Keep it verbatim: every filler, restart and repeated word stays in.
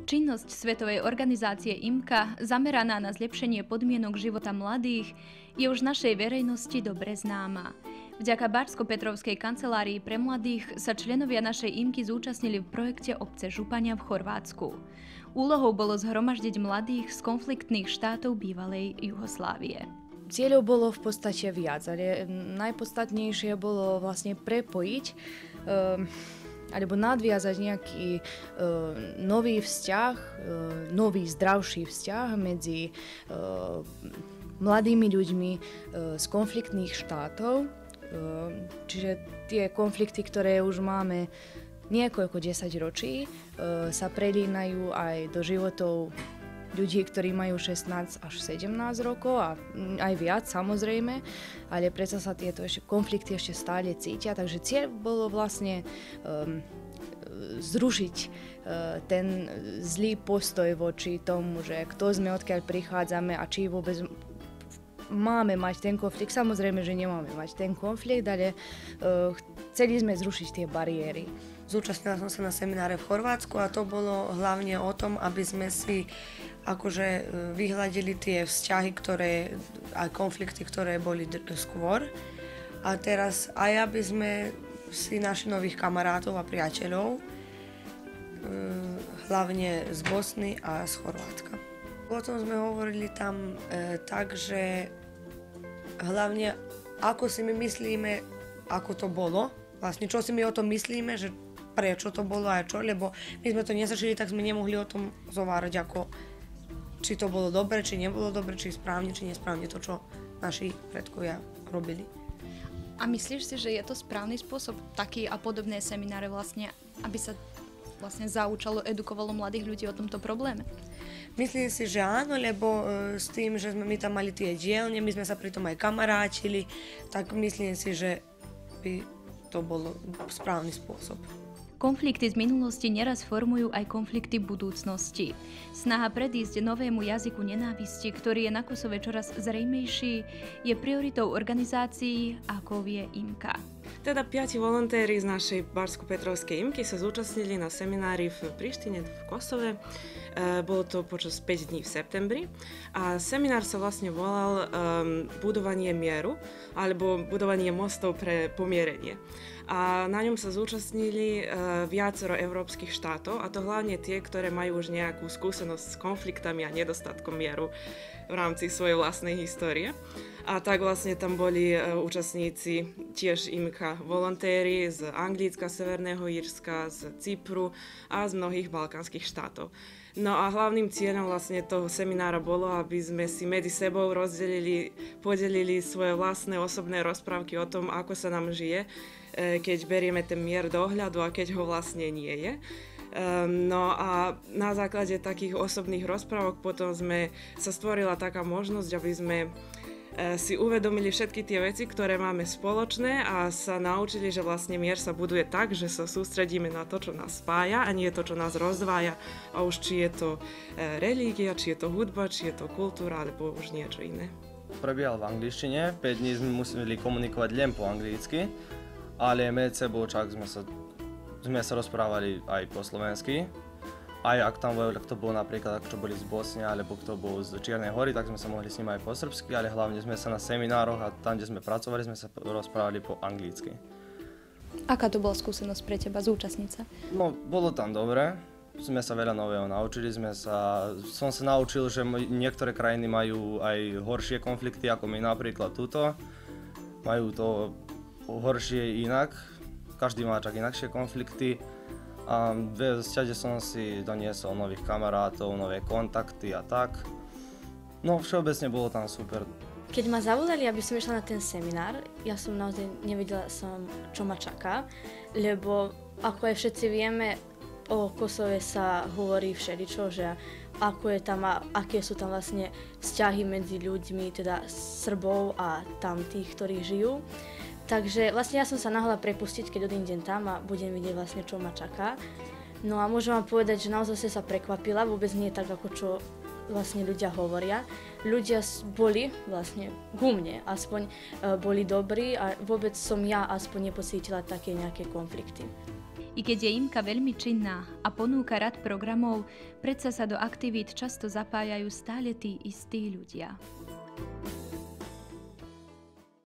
Činnosť Svetovej organizácie í em ká, zameraná na zlepšenie podmienok života mladých, je už našej verejnosti dobre známa. Vďaka Bačsko-Petrovskej kancelárii pre mladých sa členovia našej í em ky zúčastnili v projekte Obce Župania v Chorvátsku. Úlohou bolo zhromaždiť mladých z konfliktných štátov bývalej Juhoslávie. Cieľov bolo v podstate viac, ale najpodstatnejšie bolo vlastne prepojiť um, alebo nadviazať nejaký uh, nový vzťah, uh, nový zdravší vzťah medzi uh, mladými ľuďmi uh, z konfliktných štátov. Uh, čiže tie konflikty, ktoré už máme niekoľko desaťročí, uh, sa prelínajú aj do životov ľudí, ktorí majú šestnásť až sedemnásť rokov a aj viac samozrejme, ale predsa sa tieto ešte konflikty ešte stále cítia, takže cieľ bolo vlastne um, zrušiť uh, ten zlý postoj voči tomu, že kto sme, odkiaľ prichádzame a či vôbec máme mať ten konflikt. Samozrejme, že nemáme mať ten konflikt, ale uh, chceli sme zrušiť tie bariéry. Zúčastnila som sa na semináre v Chorvátsku a to bolo hlavne o tom, aby sme si akože vyhľadili tie vzťahy, ktoré, aj konflikty, ktoré boli skôr. A teraz aj aby sme si našli nových kamarátov a priateľov, hlavne z Bosny a z Chorvátska. Potom sme hovorili tam e, tak, že hlavne ako si my myslíme, ako to bolo, vlastne čo si my o tom myslíme, že prečo to bolo a čo, lebo my sme to nezažili, tak sme nemohli o tom zovárať, ako či to bolo dobre, či nebolo dobre, či správne, či nesprávne to, čo naši predkovia robili. A myslíš si, že je to správny spôsob, taký a podobné semináre vlastne, aby sa vlastne zaučalo, edukovalo mladých ľudí o tomto probléme? Myslím si, že áno, lebo e, s tým, že sme my tam mali tie dielne, my sme sa pri tom aj kamarátili, tak myslím si, že by to bolo správny spôsob. Konflikty z minulosti neraz formujú aj konflikty budúcnosti. Snaha predísť novému jazyku nenávisti, ktorý je na Kosove čoraz zrejmejší, je prioritou organizácií, ako vie í em ká. Teda piati volontéri z našej Bačsko-Petrovskej í em ky sa zúčastnili na seminári v Prištine v Kosove. E, bolo to počas päť dní v septembri a seminár sa vlastne volal um, Budovanie mieru alebo budovanie mostov pre pomierenie. A na ňom sa zúčastnili uh, viacero európskych štátov, a to hlavne tie, ktoré majú už nejakú skúsenosť s konfliktami a nedostatkom mieru v rámci svojej vlastnej histórie. A tak vlastne tam boli uh, účastníci tiež í em ká volontéri z Anglicka, Severného Írska, z Cypru a z mnohých balkánskych štátov. No a hlavným cieľom vlastne toho seminára bolo, aby sme si medzi sebou rozdelili, podelili svoje vlastné osobné rozprávky o tom, ako sa nám žije, keď berieme ten mier do ohľadu a keď ho vlastne nie je. No a na základe takých osobných rozprávok potom sme sa stvorila taká možnosť, aby sme si uvedomili všetky tie veci, ktoré máme spoločné a sa naučili, že vlastne mier sa buduje tak, že sa sústredíme na to, čo nás spája a nie to, čo nás rozdvája. A už či je to relígia, či je to hudba, či je to kultúra, alebo už niečo iné. Prebiehal v angličtine, päť dní sme museli komunikovať len po anglicky, ale medzi sebou čak sme sa, sme sa rozprávali aj po slovensky. Aj ak tam kto bol napríklad, kto boli z Bosny alebo kto bol z Čiernej Hory, tak sme sa mohli s ním aj po srbsky, ale hlavne sme sa na seminároch a tam, kde sme pracovali, sme sa rozprávali po anglicky. Aká to bola skúsenosť pre teba, zúčastniť sa? No, bolo tam dobre. Sme sa veľa nového naučili, sme sa, som sa naučil, že niektoré krajiny majú aj horšie konflikty ako my, napríklad tuto. Majú to horšie inak, každý má čak inakšie konflikty. A v vzťade som si doniesol nových kamarátov, nové kontakty a tak. No všeobecne bolo tam super. Keď ma zavolali, aby som išla na ten seminár, ja som naozaj nevedela som, čo ma čaká, lebo ako aj všetci vieme, o Kosove sa hovorí všeličo, že ako je tam a aké sú tam vlastne vzťahy medzi ľuďmi, teda Srbov a tam tých, ktorí žijú. Takže vlastne ja som sa nahla prepustiť, keď odídem tam a budem vidieť vlastne, čo ma čaká. No a môžem vám povedať, že naozaj sa prekvapila, vôbec nie tak, ako čo vlastne ľudia hovoria. Ľudia boli vlastne ku mne, aspoň boli dobrí a vôbec som ja aspoň nepocítila také nejaké konflikty. I keď je IMKA veľmi činná a ponúka rad programov, predsa sa do aktivít často zapájajú stále tí istí ľudia.